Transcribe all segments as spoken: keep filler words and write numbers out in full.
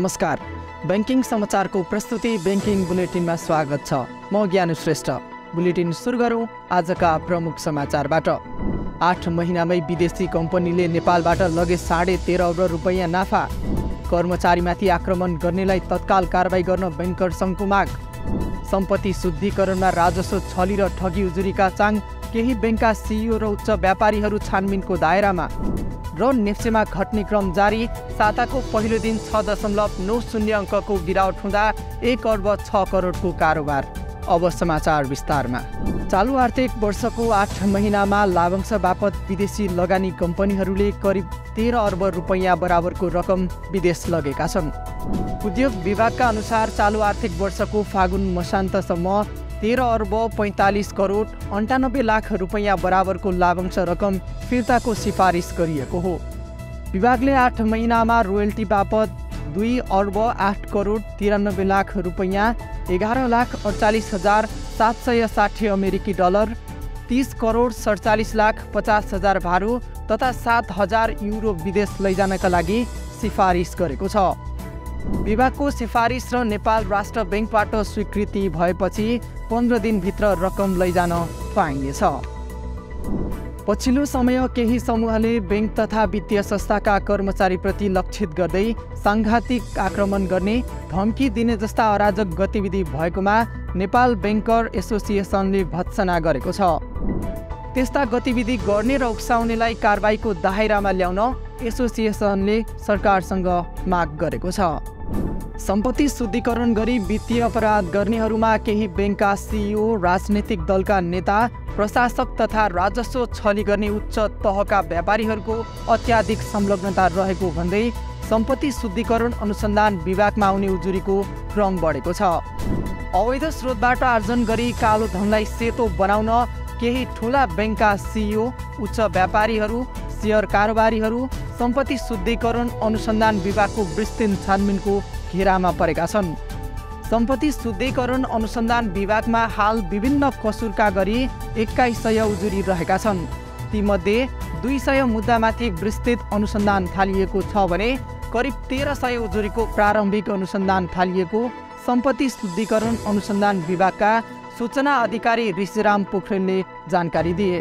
नमस्कार। बैंकिङ समाचारको प्रस्तुति बैंकिङ बुलेटिनमा स्वागत छ। म ज्ञानु श्रेष्ठ। बुलेटिन सुरु गरौँ आजका प्रमुख समाचारबाट। आठ महिनामै विदेशी कम्पनीले नेपालबाट लगे साढे तेह्र अर्ब रुपैयाँ नाफा। कर्मचारीमाथि आक्रमण गर्नेलाई तत्काल कारबाही गर्न बैंकर सङ्घको माग। सम्पत्ति शुद्धिकरणमा राजस्व छली र ठगी उजुरीका चाङ। केही बैंकका सिइओ र उच्च व्यापारीहरू छानबिनको दायरामा। र नेप्सेमा घट्ने क्रम जारी। साताको पहिलो दिन छ दशमलव नौ शून्य अङ्कको गिरावट हुँदा एक अर्ब छ करोडको कारोबार। अब समाचार विस्तारमा। चालु आर्थिक वर्षको आठ महिनामा लाभांश बापत विदेशी लगानी कम्पनीहरूले करिब तेह्र अर्ब रुपैयाँ बराबरको रकम विदेश लगेका छन्। उद्योग विभागका अनुसार चालु आर्थिक वर्षको फागुन मसान्तसम्म तेह्र अर्ब पैँतालिस करोड अन्ठानब्बे लाख रुपैयाँ बराबरको लाभांश रकम फिर्ताको सिफारिस गरिएको हो। विभागले आठ महिनामा रोयल्टी बापत दुई अर्ब आठ करोड तिरानब्बे लाख रुपैयाँ, एघार लाख अडचालिस हजार सात सय साठी अमेरिकी डलर, तीस करोड सडचालिस लाख पचास हजार भारू तथा सात हजार युरो विदेश लैजानका लागि सिफारिस गरेको छ। विभागको सिफारिस र नेपाल राष्ट्र बैंकबाट स्वीकृति भएपछि पन्ध्र दिनभित्र रकम लैजान पाइनेछ। पछिल्लो समय केही समूहले बैंक तथा वित्तीय संस्थाका कर्मचारीप्रति लक्षित गर्दै साङ्घातिक आक्रमण गर्ने, धम्की दिने जस्ता अराजक गतिविधि भएकोमा नेपाल बैंकर एसोसिएसनले भत्सना गरेको छ। त्यस्ता गतिविधि गर्ने र उक्साउनेलाई कारबाहीको दायरामा ल्याउन एसोसिएसनले सरकारसँग माग गरेको छ। सम्पत्ति शुद्धिकरण गरी वित्तीय अपराध गर्नेहरूमा केही बैंकका सिइओ, राजनीतिक दलका नेता, प्रशासक तथा राजस्व छली गर्ने उच्च तहका व्यापारीहरूको अत्याधिक संलग्नता रहेको भन्दै सम्पत्ति शुद्धिकरण अनुसन्धान विभागमा आउने उजुरीको क्रम बढेको छ। अवैध स्रोतबाट आर्जन गरी कालो धनलाई सेतो बनाउन केही ठूला बैंकका सिइओ, उच्च व्यापारीहरू, शेयर कारोबारीहरू सम्पत्ति शुद्धिकरण अनुसन्धान विभागको विस्तृत छानबिनको घेरामा परेका छन्। सम्पत्ति शुद्धिकरण अनुसन्धान विभागमा हाल विभिन्न कसुरका गरी एक्काइस सय उजुरी रहेका छन्। तीमध्ये दुई सय मुद्दामाथि विस्तृत अनुसन्धान थालिएको छ भने करिब तेह्र सय उजुरीको प्रारम्भिक अनुसन्धान थालिएको सम्पत्ति शुद्धिकरण अनुसन्धान विभागका सूचना अधिकारी ऋषिराम पोखरेलले जानकारी दिए।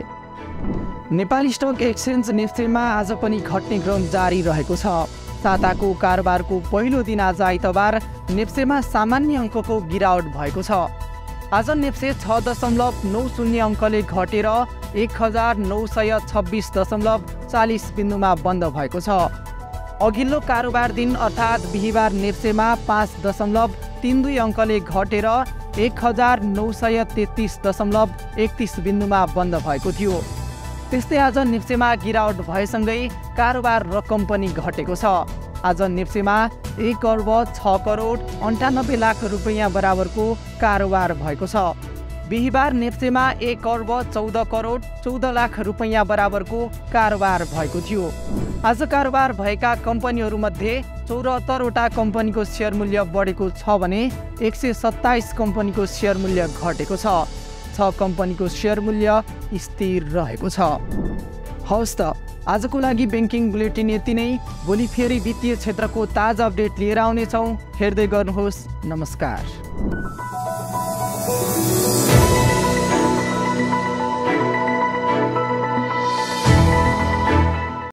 नेपाल स्टक एक्सचेन्ज नेप्सेमा आज पनि घट्ने क्रम जारी रहेको छ। साताको कारोबारको पहिलो दिन आज आइतबार नेप्सेमा सामान्य अङ्कको गिरावट भएको छ। आज नेप्से छ दशमलव नौ शून्य अङ्कले घटेर एक हजार नौ सय छब्बिस दशमलव चालिस बिन्दुमा बन्द भएको छ। अघिल्लो कारोबार दिन अर्थात् बिहिबार नेप्सेमा पाँच दशमलव तिन दुई अङ्कले घटेर एक हजार नौ सय तेत्तिस दशमलव एकतिस बिन्दुमा बन्द भएको थियो। त्यस्तै आज नेप्सेमा गिरावट भएसँगै कारोबार रकम पनि घटेको छ। आज नेप्सेमा एक अर्ब छ करोड अन्ठानब्बे लाख रुपैयाँ बराबरको कारोबार भएको छ। बिहिबार नेप्सेमा एक अर्ब चौध करोड चौध लाख रुपैयाँ बराबरको कारोबार भएको थियो। आज कारोबार भएका कम्पनीहरूमध्ये चौरात्तरवटा कम्पनीको सेयर मूल्य बढेको छ भने एक सय सत्ताइस कम्पनीको सेयर मूल्य घटेको छ। छ कम्पनीको सेयर मूल्य स्थिर रहेको छ। हवस् त आजको लागि बैंकिङ बुलेटिन यति नै। भोलि फेरि वित्तीय क्षेत्रको ताजा अपडेट लिएर आउनेछौँ। हेर्दै गर्नुहोस्। नमस्कार।